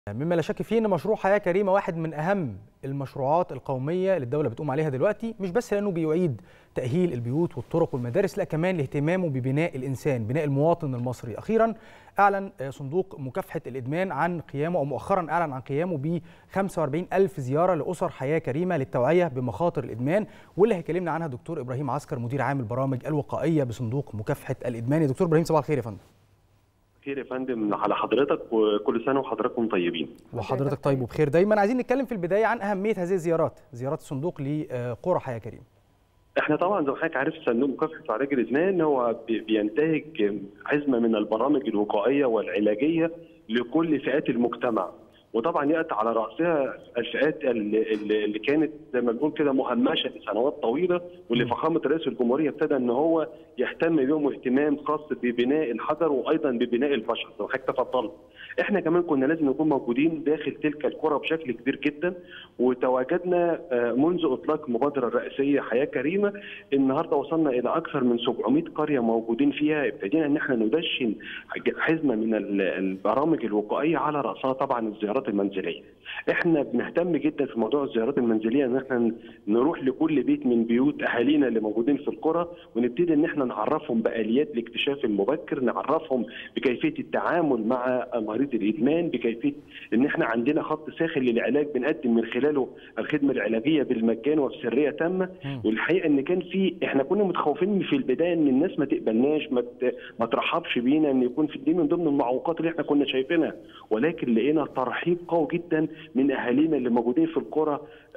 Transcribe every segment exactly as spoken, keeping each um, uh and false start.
مما لا شك فيه ان مشروع حياة كريمة واحد من اهم المشروعات القومية اللي الدولة بتقوم عليها دلوقتي، مش بس لانه بيعيد تأهيل البيوت والطرق والمدارس، لا كمان لاهتمامه ببناء الانسان، بناء المواطن المصري. اخيرا اعلن صندوق مكافحة الادمان عن قيامه او مؤخرا اعلن عن قيامه ب خمسة وأربعين ألف زيارة لاسر حياة كريمة للتوعية بمخاطر الادمان، واللي هيكلمنا عنها دكتور ابراهيم عسكر مدير عام البرامج الوقائية بصندوق مكافحة الادمان. يا دكتور ابراهيم صباح الخير يا فندم. خير يا فندم على حضرتك، وكل سنه وحضراتكم طيبين. وحضرتك طيب وبخير دايما. عايزين نتكلم في البدايه عن اهميه هذه الزيارات، زيارات الصندوق لقرى حياه كريمه. احنا طبعا زي ما حضرتك عارف صندوق مكافحه علاج الادمان هو بينتهج حزمه من البرامج الوقائيه والعلاجيه لكل فئات المجتمع، وطبعا ياتي على راسها الفئات اللي, اللي كانت زي ما بنقول كده مهمشه لسنوات طويله، واللي فخامه رئيس الجمهوريه ابتدى ان هو يهتم بهم اهتمام خاص ببناء الحجر وايضا ببناء البشر زي ما حضرتك تفضلت. احنا كمان كنا لازم نكون موجودين داخل تلك القرى بشكل كبير جدا، وتواجدنا منذ اطلاق المبادره الرئاسيه حياه كريمه. النهارده وصلنا الى اكثر من سبعمائة قريه موجودين فيها. ابتدينا ان احنا ندشن حزمه من البرامج الوقائيه على راسها طبعا الزيارات المنزليه. احنا بنهتم جدا في موضوع الزيارات المنزليه ان احنا نروح لكل بيت من بيوت اهالينا اللي موجودين في القرى، ونبتدي ان احنا نعرفهم باليات الاكتشاف المبكر، نعرفهم بكيفيه التعامل مع مريض الادمان، بكيفيه ان احنا عندنا خط ساخن للعلاج بنقدم من خلاله الخدمه العلاجيه بالمجان وبسريه تامه. والحقيقه ان كان في احنا كنا متخوفين في البدايه ان الناس ما تقبلناش، ما ما ترحبش بينا، ان يكون في دي من ضمن المعوقات اللي احنا كنا شايفينها، ولكن لقينا ترحيب قوي جدا من اهالينا اللي موجودين في القرى،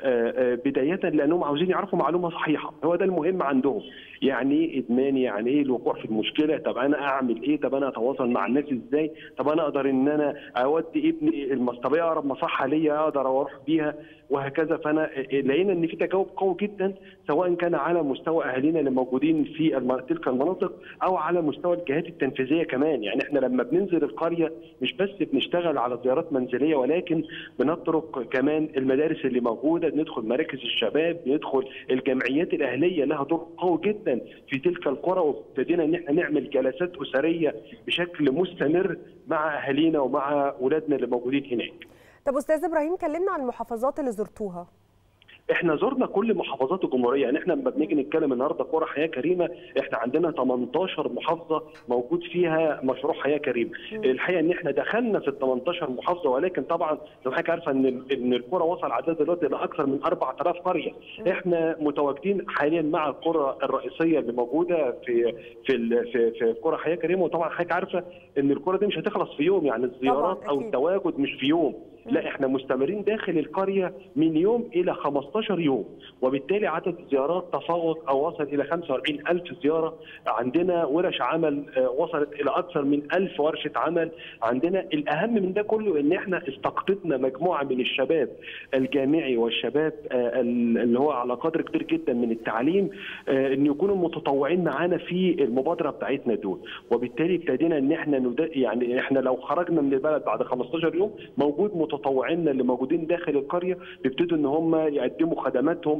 بدايه لانهم عاوزين يعرفوا معلومه صحيحه. هو ده المهم عندهم، يعني ايه ادمان، يعني ايه الوقوع في المشكله، طب انا اعمل ايه، طب انا اتواصل مع الناس ازاي، طب انا اقدر ان انا اودي ابني المصطبيه اقرب مصحه ليا اقدر اروح بيها وهكذا. فانا لقينا ان في تجاوب قوي جدا سواء كان على مستوى اهالينا اللي موجودين في تلك المناطق او على مستوى الجهات التنفيذيه كمان. يعني احنا لما بننزل القريه مش بس بنشتغل على زيارات منزليه، ولكن بنطرق كمان المدارس اللي موجوده، بندخل مراكز الشباب، بندخل الجمعيات الاهليه لها دور قوي جدا في تلك القرى، وابتدينا ان احنا نعمل جلسات اسريه بشكل مستمر مع اهالينا ومع اولادنا اللي موجودين هناك. طب استاذ ابراهيم كلمنا عن المحافظات اللي زرتوها. احنا زرنا كل محافظات الجمهوريه، يعني احنا لما بنيجي نتكلم النهارده قرى حياه كريمه احنا عندنا ثمانية عشر محافظه موجود فيها مشروع حياه كريمه. الحقيقه ان احنا دخلنا في ال ثمانية عشر محافظه، ولكن طبعا زي ما حضرتك عارفه ان ان القرى وصل عددها دلوقتي لاكثر من أربعة آلاف قريه. احنا متواجدين حاليا مع القرى الرئيسيه اللي موجوده في في في في قرى حياه كريمه، وطبعا حضرتك عارفه ان القرى دي مش هتخلص في يوم، يعني الزيارات او التواجد مش في يوم، لا احنا مستمرين داخل القريه من يوم الى خمستاشر يوم، وبالتالي عدد الزيارات تفوق او وصل الى خمسة وأربعين ألف زياره. عندنا ورش عمل وصلت الى اكثر من ألف ورشه عمل. عندنا الاهم من ده كله ان احنا استقطبنا مجموعه من الشباب الجامعي والشباب اللي هو على قدر كبير جدا من التعليم ان يكونوا متطوعين معانا في المبادره بتاعتنا دول، وبالتالي ابتدينا ان احنا يعني احنا لو خرجنا من البلد بعد خمستاشر يوم موجود متطوعينا اللي موجودين داخل القريه بيبتدوا ان هم يقدموا خدماتهم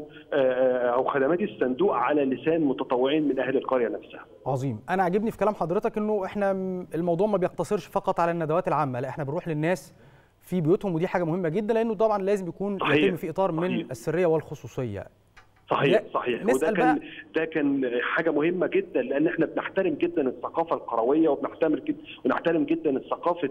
او خدمات الصندوق على لسان متطوعين من اهل القريه نفسها. عظيم. انا عجبني في كلام حضرتك انه احنا الموضوع ما بيقتصرش فقط على الندوات العامه، لا احنا بنروح للناس في بيوتهم، ودي حاجه مهمه جدا لانه طبعا لازم يكون يتم في اطار من صحيح. السريه والخصوصيه. صحيح صحيح وده كان ده كان حاجه مهمه جدا، لان احنا بنحترم جدا الثقافه القرويه، وبنحترم جدا ونحترم جدا ثقافه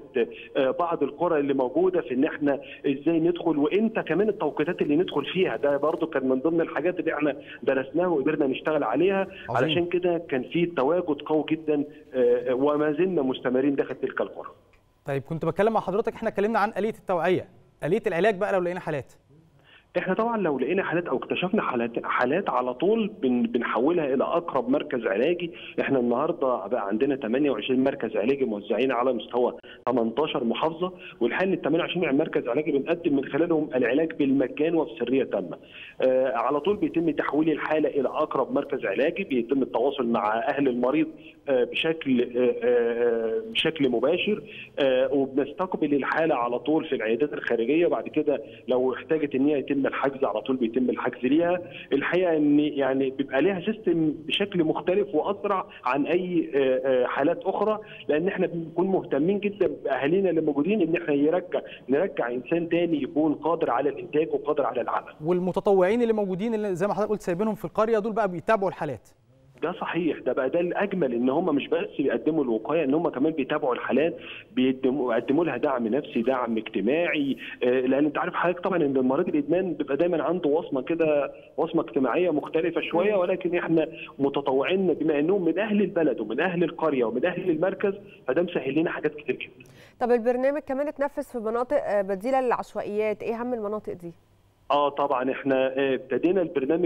بعض القرى اللي موجوده في ان احنا ازاي ندخل، وامتى كمان التوقيتات اللي ندخل فيها. ده برضو كان من ضمن الحاجات اللي احنا درسناها وقدرنا نشتغل عليها. عظيم. علشان كده كان في تواجد قوي جدا وما زلنا مستمرين داخل تلك القرى. طيب كنت بتكلم مع حضرتك، احنا اتكلمنا عن آلية التوعيه، آلية العلاج بقى لو لقينا حالات. احنا طبعا لو لقينا حالات او اكتشفنا حالات حالات على طول بن بنحولها الى اقرب مركز علاجي. احنا النهارده بقى عندنا ثمانية وعشرين مركز علاجي موزعين على مستوى ثمانية عشر محافظه، والحال ال ثمانية وعشرين مركز علاجي بنقدم من خلالهم العلاج بالمجان وبسريه تامه. آه على طول بيتم تحويل الحاله الى اقرب مركز علاجي، بيتم التواصل مع اهل المريض آه بشكل آه آه بشكل مباشر، آه وبنستقبل الحاله على طول في العيادات الخارجيه. وبعد كده لو احتاجت ان هي يتم بيتم الحجز على طول، بيتم الحجز ليها. الحقيقه ان يعني بيبقى ليها سيستم بشكل مختلف واسرع عن اي حالات اخرى، لان احنا بنكون مهتمين جدا باهالينا اللي موجودين ان احنا يرجع نرجع انسان تاني يكون قادر على الانتاج وقادر على العمل. والمتطوعين اللي موجودين اللي زي ما حضرتك قلت سايبينهم في القريه دول بقى بيتابعوا الحالات. ده صحيح، ده بقى ده الاجمل، ان هم مش بس بيقدموا الوقايه، ان هم كمان بيتابعوا الحالات، بيقدموا بيقدموا لها دعم نفسي، دعم اجتماعي، لان انت عارف حضرتك طبعا ان مريض الادمان بيبقى دايما عنده وصمه كده، وصمه اجتماعيه مختلفه شويه، ولكن احنا متطوعين بما انهم من اهل البلد ومن اهل القريه ومن اهل المركز، فده مسهل لنا حاجات كتير جدا. طب البرنامج كمان اتنفذ في مناطق بديله للعشوائيات، ايه اهم المناطق دي؟ اه طبعا احنا ابتدينا البرنامج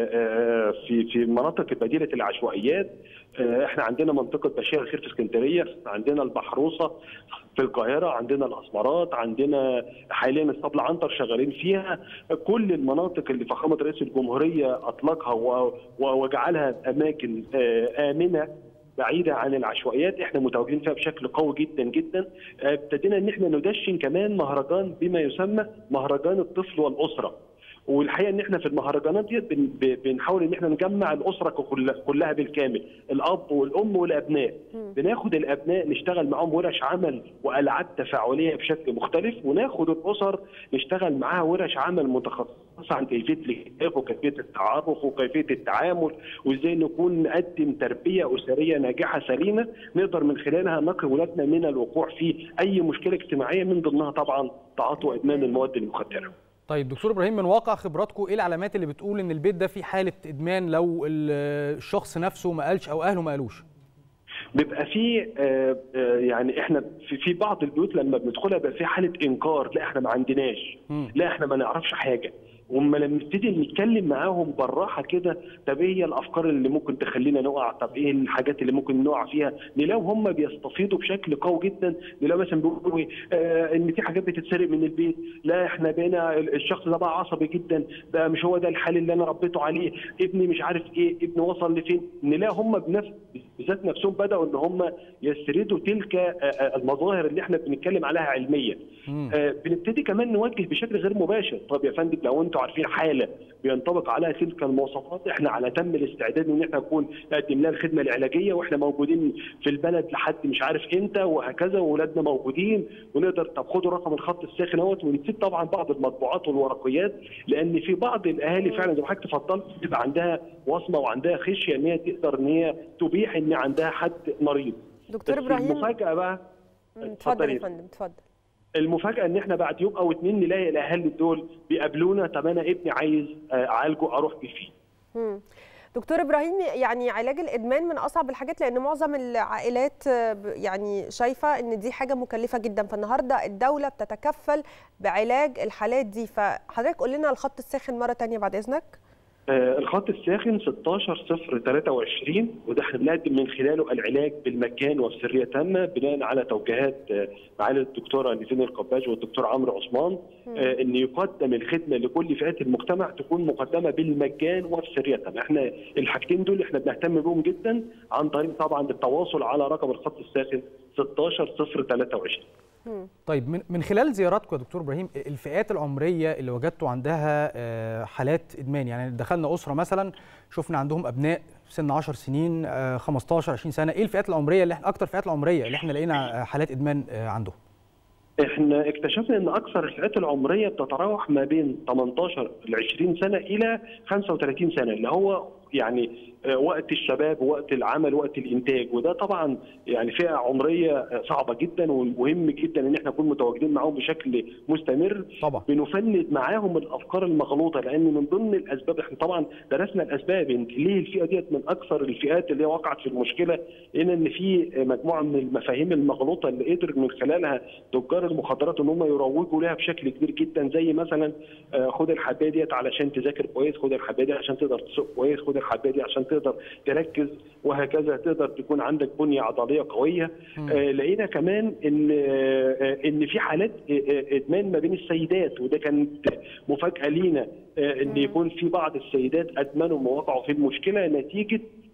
في في مناطق البديله العشوائيات. احنا عندنا منطقه بشير الخير في اسكندريه، عندنا البحروسه في القاهره، عندنا الاسمرات، عندنا حاليا الصبل عنتر شغالين فيها. كل المناطق اللي فخامه رئيس الجمهوريه اطلقها وجعلها اماكن امنه بعيده عن العشوائيات احنا متواجدين فيها بشكل قوي جدا جدا. ابتدينا ان احنا ندشن كمان مهرجان بما يسمى مهرجان الطفل والاسره، والحقيقه ان احنا في المهرجانات دي بنحاول ان احنا نجمع الاسره كلها بالكامل، الاب والام والابناء. بناخد الابناء نشتغل معاهم ورش عمل والعاب تفاعليه بشكل مختلف، وناخد الاسر نشتغل معاها ورش عمل متخصصه عن كيفيه الاكتشاف وكيفيه التعرف وكيفيه التعامل، وازاي نكون نقدم تربيه اسريه ناجحه سليمه نقدر من خلالها نقي ولادنا من الوقوع في اي مشكله اجتماعيه، من ضمنها طبعا تعاطي وادمان المواد المخدره. طيب دكتور ابراهيم، من واقع خبراتكم ايه العلامات اللي بتقول ان البيت ده فيه حاله ادمان لو الشخص نفسه ما قالش او اهله ما قالوش؟ بيبقى في يعني احنا في في بعض البيوت لما بندخلها بيبقى في حاله انكار، لا احنا ما عندناش، لا احنا ما نعرفش حاجه. وما لما نبتدي نتكلم معاهم بالراحه كده، طب ايه هي الافكار اللي ممكن تخلينا نقع؟ طب ايه الحاجات اللي ممكن نقع فيها؟ نلاقوا هم بيستفيضوا بشكل قوي جدا. نلاقوا مثلا بيقولوا آه ان في حاجات بتتسرق من البيت، لا احنا بقينا الشخص ده بقى عصبي جدا، ده مش هو ده الحال اللي انا ربيته عليه، ابني مش عارف ايه، ابني وصل لفين. نلاقي هم بنفس بذات نفسهم بداوا ان هم يسردوا تلك المظاهر اللي احنا بنتكلم عليها علميا. آه بنبتدي كمان نوجه بشكل غير مباشر، طب يا فندم لو انتوا عارفين حاله بينطبق عليها تلك المواصفات، احنا على تم الاستعداد ان احنا نكون نقدم لها الخدمه العلاجيه، واحنا موجودين في البلد لحد مش عارف امتى وهكذا، واولادنا موجودين ونقدر. طب خدوا رقم الخط الساخن اهوت، ونسيب طبعا بعض المطبوعات والورقيات، لان في بعض الاهالي فعلا زي ما حضرتك تفضلت بتبقى عندها وصمه وعندها خشيه ان هي تقدر ان هي تبيح ان عندها حد مريض. دكتور ابراهيم، المفاجاه بقى، اتفضل يا فندم اتفضل. المفاجاه ان احنا بعد يوم او اتنين نلاقي الاهالي دول بيقابلونا، طب انا ابني عايز اعالجه اروح بيه فيه. امم دكتور ابراهيم، يعني علاج الادمان من اصعب الحاجات، لان معظم العائلات يعني شايفه ان دي حاجه مكلفه جدا، فالنهارده الدوله بتتكفل بعلاج الحالات دي، فحضرتك قول لنا الخط الساخن مره ثانيه بعد اذنك. آه الخط الساخن ستاشر صفر تلاتة وعشرين، وده احنا بنقدم من خلاله العلاج بالمجان وبسريه تامه بناء على توجيهات آه معالي الدكتوره نيفين القباج والدكتور عمرو عثمان، آه ان يقدم الخدمه لكل فئات المجتمع تكون مقدمه بالمجان وبسريه تامه. احنا الحاجتين دول احنا بنهتم بيهم جدا عن طريق طبعا التواصل على رقم الخط الساخن ستاشر صفر تلاتة وعشرين. طيب من من خلال زياراتكم يا دكتور ابراهيم، الفئات العمريه اللي وجدتوا عندها حالات ادمان، يعني دخلنا اسره مثلا شفنا عندهم ابناء سن عشر سنين خمستاشر عشرين سنه، ايه الفئات العمريه اللي احنا اكتر الفئات العمريه اللي احنا لقينا حالات ادمان عندهم؟ احنا اكتشفنا ان اكثر الفئات العمريه بتتراوح ما بين تمنتاشر ل عشرين سنه الى خمسة وتلاتين سنه، اللي هو يعني وقت الشباب ووقت العمل ووقت الانتاج، وده طبعا يعني فئه عمريه صعبه جدا، ومهم جدا ان احنا نكون متواجدين معاهم بشكل مستمر. طبعا بنفند معاهم الافكار المغلوطه، لان من ضمن الاسباب احنا طبعا درسنا الاسباب ليه الفئه ديت من اكثر الفئات اللي وقعت في المشكله، لان ان في مجموعه من المفاهيم المغلوطه اللي قدر من خلالها تجار المخدرات ان هم يروجوا لها بشكل كبير جدا، زي مثلا خد الحبايه ديت علشان تذاكر كويس، خد الحبايه دي عشان تقدر تسوق كويس، خد الحبايه دي عشان تقدر تركز، وهكذا تقدر تكون عندك بنيه عضليه قويه. آه لقينا كمان ان آه ان في حالات ادمان ما بين السيدات، وده كانت مفاجاه لينا، آه ان يكون في بعض السيدات ادمنوا ووقعوا في المشكله نتيجه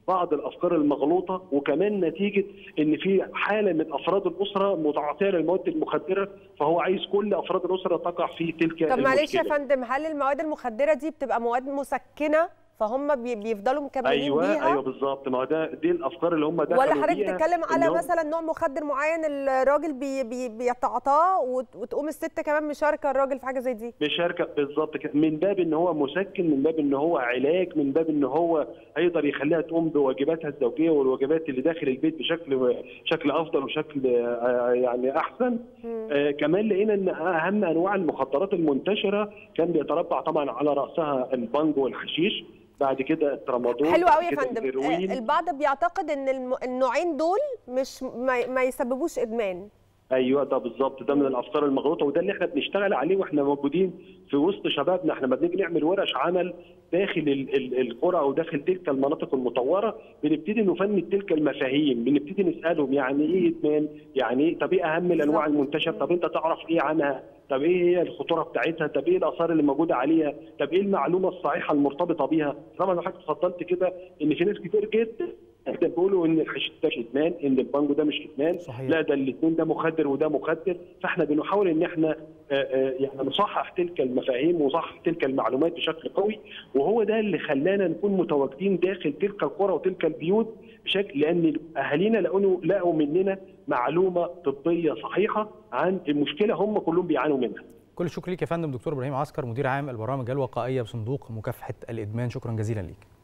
بعض الافكار المغلوطه، وكمان نتيجه ان في حاله من افراد الاسره متعاطيه للمواد المخدره، فهو عايز كل افراد الاسره تقع في تلك المشكله. طب معلش يا فندم، هل المواد المخدره دي بتبقى مواد مسكنه فهم بيفضلوا مكملين أيوة بيها؟ ايوه بالظبط، ما هو ده دي الافكار اللي هم دخلوا ولا حضرتك بيها. بتتكلم على مثلا نوع مخدر معين الراجل بي بي بيتعاطاه وتقوم الست كمان مشاركه الراجل في حاجه زي دي؟ مشاركه بالظبط كده، من باب ان هو مسكن، من باب ان هو علاج، من باب ان هو هيقدر يخليها تقوم بواجباتها الزوجيه والواجبات اللي داخل البيت بشكل شكل افضل وشكل يعني احسن. آه كمان لقينا ان اهم انواع المخدرات المنتشره كان بيتربع طبعا على راسها البانج والحشيش، بعد كده الترامادول. حلو قوي يا فندم. البعض بيعتقد ان النوعين دول مش ما يسببوش ادمان. ايوه ده بالظبط، ده من الافكار المغلوطه، وده اللي احنا بنشتغل عليه واحنا موجودين في وسط شبابنا. احنا لما بنيجي نعمل ورش عمل داخل القرى او داخل تلك المناطق المطوره، بنبتدي نفند تلك المفاهيم، بنبتدي نسالهم يعني ايه ادمان؟ يعني ايه؟ طب ايه اهم الانواع المنتشره؟ طب انت تعرف ايه عنها؟ طب ايه هي الخطوره بتاعتها؟ طب ايه الاثار اللي موجوده عليها؟ طب ايه المعلومه الصحيحه المرتبطه بيها؟ طبعا حضرتك اتفضلت كده ان في ناس كتير جدا بيقولوا ان الحشيش ده مش ادمان، ان البانجو ده مش ادمان، صحيح. لا ده الاثنين ده مخدر وده مخدر. فاحنا بنحاول ان احنا يعني نصحح تلك المفاهيم ونصحح تلك المعلومات بشكل قوي، وهو ده اللي خلانا نكون متواجدين داخل تلك القرى وتلك البيوت بشكل، لان اهالينا لقوا لقوا مننا معلومه طبيه صحيحه عن المشكله هم كلهم بيعانوا منها. كل الشكر ليك يا فندم دكتور ابراهيم عسكر، مدير عام البرامج الوقائيه بصندوق مكافحه الادمان، شكرا جزيلا ليك.